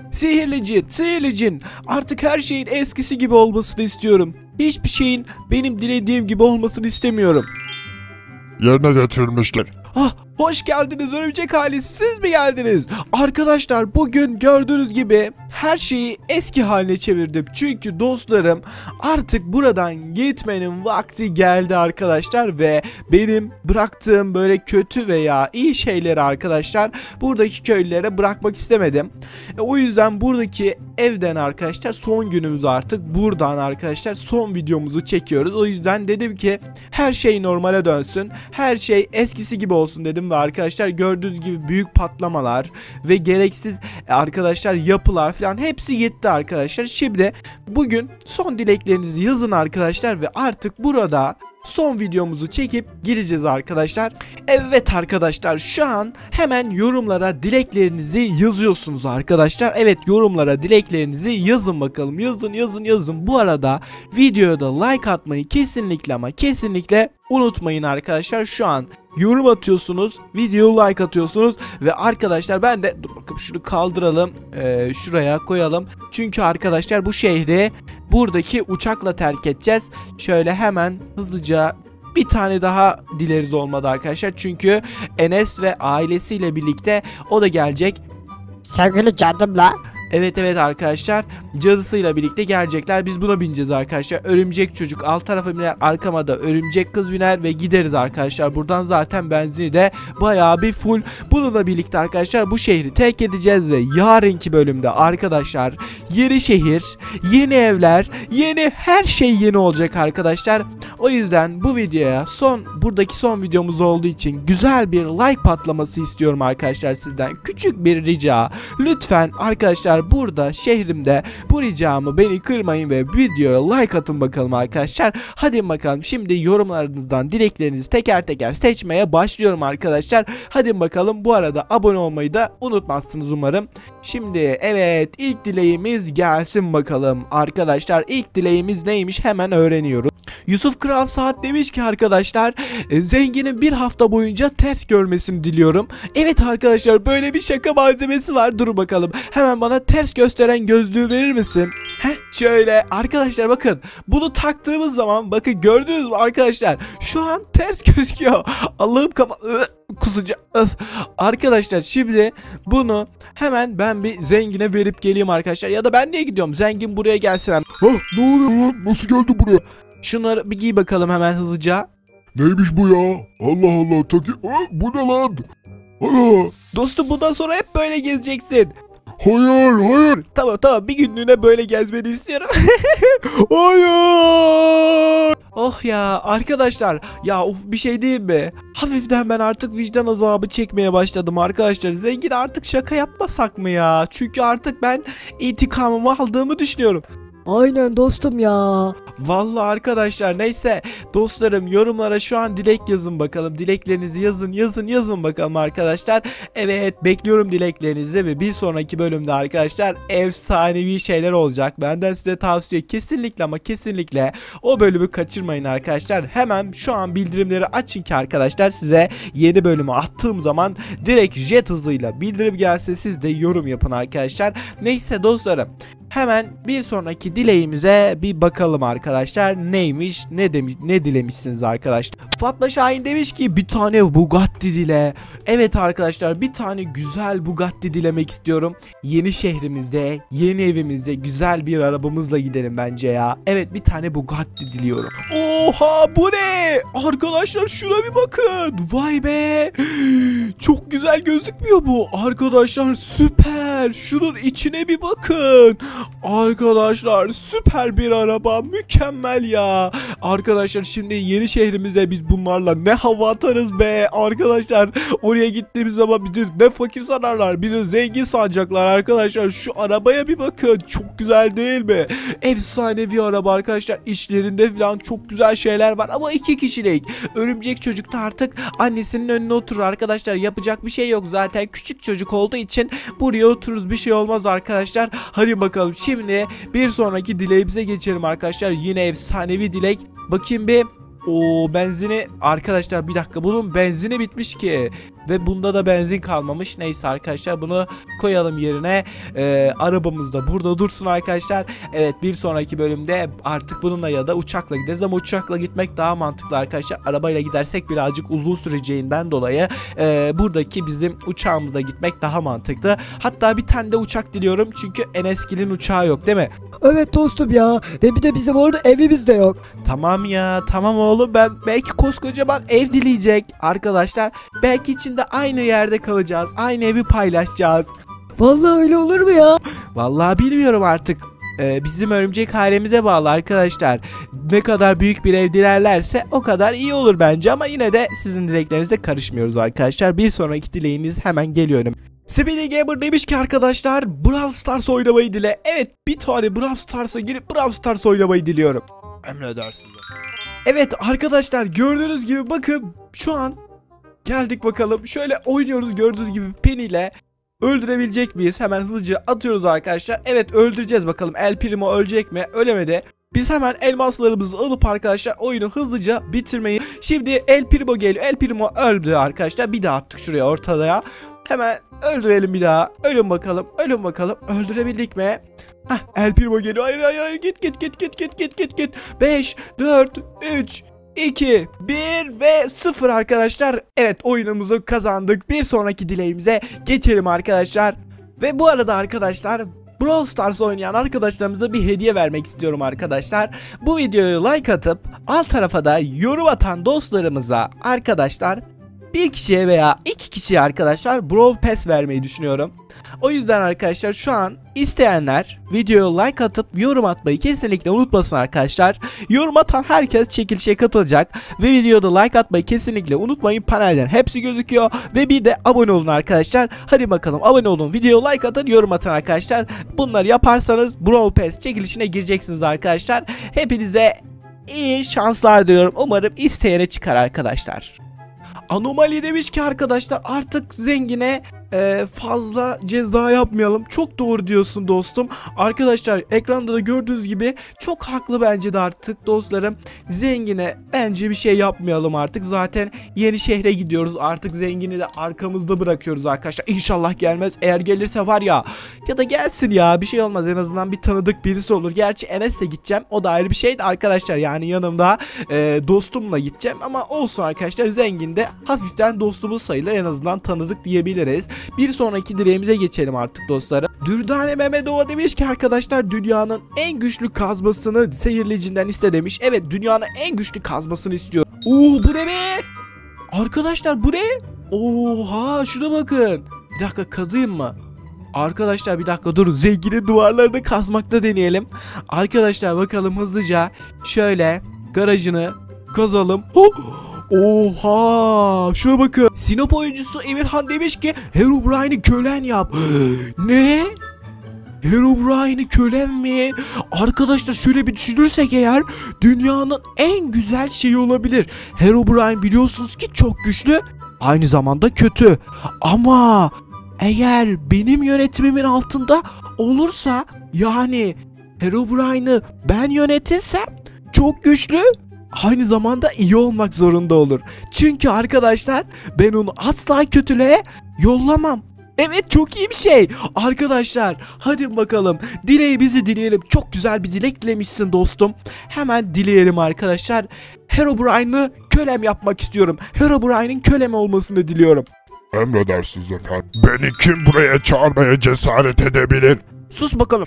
Sihirli cin, sihirli cin. Artık her şeyin eskisi gibi olmasını istiyorum. Hiçbir şeyin benim dilediğim gibi olmasını istemiyorum. Yerine getirilmiştir. Ah, hoş geldiniz örümcek ailesi, siz mi geldiniz? Arkadaşlar bugün gördüğünüz gibi her şeyi eski haline çevirdim. Çünkü dostlarım artık buradan gitmenin vakti geldi arkadaşlar. Ve benim bıraktığım böyle kötü veya iyi şeyleri arkadaşlar buradaki köylülere bırakmak istemedim. O yüzden buradaki evden arkadaşlar son günümüz, artık buradan arkadaşlar son videomuzu çekiyoruz. O yüzden dedim ki her şey normale dönsün, her şey eskisi gibi olsun dedim ve arkadaşlar gördüğünüz gibi büyük patlamalar ve gereksiz arkadaşlar yapılar falan hepsi gitti arkadaşlar. Şimdi bugün son dileklerinizi yazın arkadaşlar ve artık burada son videomuzu çekip gideceğiz arkadaşlar. Evet arkadaşlar, şu an hemen yorumlara dileklerinizi yazıyorsunuz arkadaşlar. Evet, yorumlara dileklerinizi yazın bakalım. Yazın. Bu arada videoya da like atmayı kesinlikle ama kesinlikle unutmayın arkadaşlar. Şu an yorum atıyorsunuz, videoya like atıyorsunuz ve arkadaşlar ben de dur bakalım şunu kaldıralım, şuraya koyalım. Çünkü arkadaşlar bu şehri buradaki uçakla terk edeceğiz. Şöyle hemen hızlıca bir tane daha dileriz olmadı arkadaşlar. Çünkü Enes ve ailesiyle birlikte o da gelecek. Sevgili cadımla. Evet arkadaşlar, cadısıyla birlikte gelecekler. Biz buna bineceğiz arkadaşlar. Örümcek çocuk alt tarafa biner, arkama da örümcek kız biner ve gideriz arkadaşlar. Buradan zaten benzini de bayağı bir full. Bununla birlikte arkadaşlar bu şehri terk edeceğiz ve yarınki bölümde arkadaşlar yeni şehir, yeni evler, yeni her şey yeni olacak arkadaşlar. O yüzden bu videoya buradaki son videomuz olduğu için güzel bir like patlaması istiyorum arkadaşlar sizden. Küçük bir rica. Lütfen arkadaşlar burada şehrimde bu ricamı beni kırmayın ve videoya like atın bakalım arkadaşlar. Hadi bakalım, şimdi yorumlarınızdan dileklerinizi teker teker seçmeye başlıyorum arkadaşlar. Hadi bakalım, bu arada abone olmayı da unutmazsınız umarım. Şimdi evet, ilk dileğimiz gelsin bakalım arkadaşlar. İlk dileğimiz neymiş hemen öğreniyoruz. Yusuf Kral Saat demiş ki arkadaşlar zenginin bir hafta boyunca ters görmesini diliyorum. Evet arkadaşlar, böyle bir şaka malzemesi var. Dur bakalım, hemen bana ters gösteren gözlüğü verir misin? Şöyle arkadaşlar bakın, bunu taktığımız zaman bakın, gördünüz mü arkadaşlar, şu an ters gözüküyor. Allah'ım, kafa kusacağım. Arkadaşlar şimdi bunu hemen ben bir zengine verip geleyim arkadaşlar. Ya da ben niye gidiyorum, zengin buraya gelsin. Ne oluyor lan? Nasıl geldi buraya? Şunları bir giy bakalım hemen hızlıca. Neymiş bu ya? Allah Allah. Bu ne lan? Ana. Dostum, bundan sonra hep böyle gezeceksin. Hayır. Tamam, bir günlüğüne böyle gezmeni istiyorum. Hayır. Oh ya arkadaşlar, ya of, bir şey değil mi? Hafiften ben artık vicdan azabı çekmeye başladım arkadaşlar. Zengin artık şaka yapmasak mı ya? Çünkü artık ben intikamımı aldığımı düşünüyorum. Aynen dostum ya. Vallahi arkadaşlar, neyse dostlarım, yorumlara şu an dilek yazın bakalım. Dileklerinizi yazın bakalım arkadaşlar. Evet, bekliyorum dileklerinizi ve bir sonraki bölümde arkadaşlar efsanevi şeyler olacak. Benden size tavsiye, kesinlikle ama kesinlikle o bölümü kaçırmayın arkadaşlar. Hemen şu an bildirimleri açın ki arkadaşlar size yeni bölümü attığım zaman direkt jet hızıyla bildirim gelse, siz de yorum yapın arkadaşlar. Neyse dostlarım, hemen bir sonraki dileğimize bir bakalım arkadaşlar. Neymiş, ne dilemişsiniz arkadaşlar. Fatma Şahin demiş ki bir tane Bugatti dile. Evet arkadaşlar, bir tane güzel Bugatti dilemek istiyorum. Yeni şehrimizde, yeni evimizde güzel bir arabamızla gidelim bence ya. Evet, bir tane Bugatti diliyorum. Oha, bu ne? Arkadaşlar şuna bir bakın. Vay be. Çok güzel gözükmüyor bu. Arkadaşlar süper. Şunun içine bir bakın. Arkadaşlar süper bir araba, mükemmel ya. Arkadaşlar şimdi yeni şehrimizde biz bunlarla ne hava atarız be. Arkadaşlar oraya gittiğimiz zaman bizi ne fakir sanarlar, bizi zengin sanacaklar arkadaşlar. Şu arabaya bir bakın, çok güzel değil mi? Efsanevi araba arkadaşlar, içlerinde falan çok güzel şeyler var ama 2 kişilik. Örümcek çocuk da artık annesinin önüne oturur arkadaşlar, yapacak bir şey yok, zaten küçük çocuk olduğu için buraya otururuz, bir şey olmaz arkadaşlar. Hadi bakalım, şimdi bir sonraki dileğimize geçelim arkadaşlar. Yine efsanevi dilek. Bakayım bir. O benzini arkadaşlar, bir dakika, bunun benzini bitmiş ki. Ve bunda da benzin kalmamış. Neyse arkadaşlar bunu koyalım yerine. Arabamız da burada dursun arkadaşlar. Evet, bir sonraki bölümde artık bununla ya da uçakla gideriz ama uçakla gitmek daha mantıklı arkadaşlar. Arabayla gidersek birazcık uzun süreceğinden dolayı buradaki bizim uçağımızla gitmek daha mantıklı. Hatta bir tane de uçak diliyorum çünkü Enesgil'in uçağı yok değil mi? Evet dostum ya. Ve bir de bizim orada evimiz de yok. Tamam ya, tamam oğlum, ben belki koskocaman ev dileyecek arkadaşlar. Belki içinde aynı yerde kalacağız. Aynı evi paylaşacağız. Vallahi öyle olur mu ya? Vallahi bilmiyorum artık. Bizim örümcek ailemize bağlı arkadaşlar. Ne kadar büyük bir ev dilerlerse o kadar iyi olur bence ama yine de sizin dileklerinize karışmıyoruz arkadaşlar. Bir sonraki dileğiniz hemen geliyorum. Speedy Gamer demiş ki arkadaşlar Brawl Stars oynamayı dile. Evet, bir tane Brawl Stars'a girip Brawl Stars oynamayı diliyorum. Emredersiniz. Evet arkadaşlar, gördüğünüz gibi bakın şu an geldik bakalım. Şöyle oynuyoruz gördüğünüz gibi Penny ile. Öldürebilecek miyiz? Hemen hızlıca atıyoruz arkadaşlar. Evet, öldüreceğiz bakalım. El Primo ölecek mi? Ölemedi. Biz hemen elmaslarımızı alıp arkadaşlar oyunu hızlıca bitirmeyi. Şimdi El Primo geliyor. El Primo öldü arkadaşlar. Bir daha attık şuraya ortaya. Hemen öldürelim bir daha. Ölün bakalım. Ölün bakalım. Öldürebildik mi? Hah, El Primo geliyor. Hayır hayır hayır. Git. 5, 4, 3, 2, 1 ve 0 arkadaşlar. Evet, oyunumuzu kazandık. Bir sonraki dileğimize geçelim arkadaşlar. Ve bu arada arkadaşlar Brawl Stars oynayan arkadaşlarımıza bir hediye vermek istiyorum arkadaşlar. Bu videoyu like atıp alt tarafa da yorum atan dostlarımıza arkadaşlar bir kişiye veya iki kişiye arkadaşlar Brawl Pass vermeyi düşünüyorum. O yüzden arkadaşlar şu an isteyenler videoya like atıp yorum atmayı kesinlikle unutmasın arkadaşlar. Yorum atan herkes çekilişe katılacak ve videoda like atmayı kesinlikle unutmayın. Panelden hepsi gözüküyor ve bir de abone olun arkadaşlar. Hadi bakalım, abone olun, videoya like atın, yorum atın arkadaşlar. Bunları yaparsanız Brawl Pass çekilişine gireceksiniz arkadaşlar. Hepinize iyi şanslar diliyorum. Umarım isteyene çıkar arkadaşlar. Anomali demiş ki arkadaşlar artık zengine fazla ceza yapmayalım. Çok doğru diyorsun dostum. Arkadaşlar ekranda da gördüğünüz gibi çok haklı bence de artık dostlarım. Zengine bence bir şey yapmayalım artık. Zaten yeni şehre gidiyoruz. Artık zengini de arkamızda bırakıyoruz arkadaşlar. İnşallah gelmez. Eğer gelirse var ya da gelsin ya, bir şey olmaz, en azından bir tanıdık birisi olur. Gerçi Enes'le gideceğim. O da ayrı bir şeydi arkadaşlar. Yani yanımda dostumla gideceğim ama olsun arkadaşlar, zengin de hafiften dostumuz sayılır, en azından tanıdık diyebiliriz. Bir sonraki dileğimize geçelim artık dostlarım. Dürdane Mehmetova demiş ki arkadaşlar dünyanın en güçlü kazmasını seyircisinden iste demiş. Evet, dünyanın en güçlü kazmasını istiyor. Bu ne be? Arkadaşlar bu ne? Oha, şuna bakın. Bir dakika, kazıyım mı? Arkadaşlar bir dakika durun. Zenginin duvarlarını kazmakta deneyelim. Arkadaşlar bakalım hızlıca. Şöyle garajını kazalım. Oha, şuna bakın. Sinop oyuncusu Emirhan demiş ki Herobrine'i kölen yap. Ne? Herobrine'i kölen mi? Arkadaşlar şöyle bir düşünürsek eğer dünyanın en güzel şeyi olabilir. Herobrine biliyorsunuz ki çok güçlü, aynı zamanda kötü. Ama eğer benim yönetimimin altında olursa, yani Herobrine'ı ben yönetirsem çok güçlü, aynı zamanda iyi olmak zorunda olur. Çünkü arkadaşlar ben onu asla kötülüğe yollamam. Evet, çok iyi bir şey. Arkadaşlar hadi bakalım dileğimizi dileyelim. Çok güzel bir dilek dilemişsin dostum. Hemen dileyelim arkadaşlar. Herobrine'ı kölem yapmak istiyorum. Herobrine'in kölem olmasını diliyorum. Emredersiniz efendim. Beni kim buraya çağırmaya cesaret edebilir? Sus bakalım.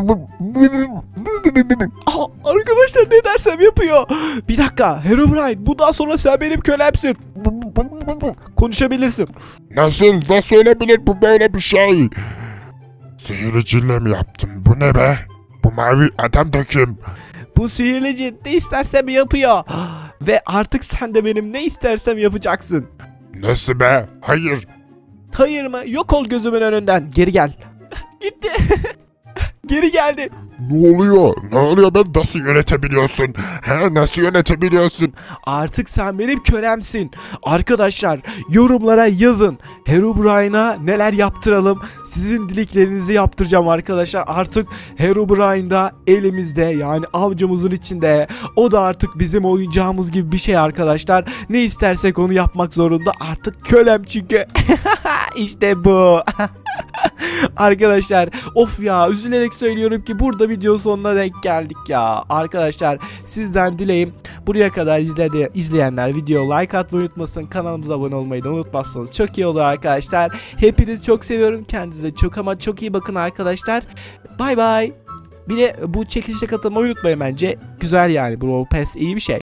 Arkadaşlar ne dersem yapıyor. Bir dakika Herobrine, bundan sonra sen benim kölemsin. Konuşabilirsin. Nasıl olabilir bu böyle bir şey? Sihirli cinle mi yaptın? Bu ne be? Bu mavi adam da kim? Bu sihirli cin ne istersem yapıyor. Ve artık sen de benim ne istersem yapacaksın. Nasıl be? Hayır. Hayır mı? Yok ol gözümün önünden. Geri gel. Gitti. Geri geldi. Ne oluyor? Ben nasıl yönetebiliyorsun? Nasıl yönetebiliyorsun? Artık sen benim kölemsin. Arkadaşlar yorumlara yazın. Herobrine'a neler yaptıralım? sizin dileklerinizi yaptıracağım arkadaşlar. Artık Herobrine da elimizde, yani avcumuzun içinde. O da artık bizim oyuncağımız gibi bir şey arkadaşlar. Ne istersek onu yapmak zorunda. Artık kölem çünkü. İşte bu. Arkadaşlar of ya, üzülerek söylüyorum ki burada video sonuna denk geldik ya. Arkadaşlar sizden dileğim, buraya kadar izleyenler videoya like atmayı unutmasın. Kanalımıza abone olmayı da unutmazsanız çok iyi olur arkadaşlar. Hepinizi çok seviyorum. Kendinize çok ama çok iyi bakın arkadaşlar. Bay bay. Bir de bu çekilişe katılmayı unutmayın bence. Güzel yani, Brawl Pass iyi bir şey.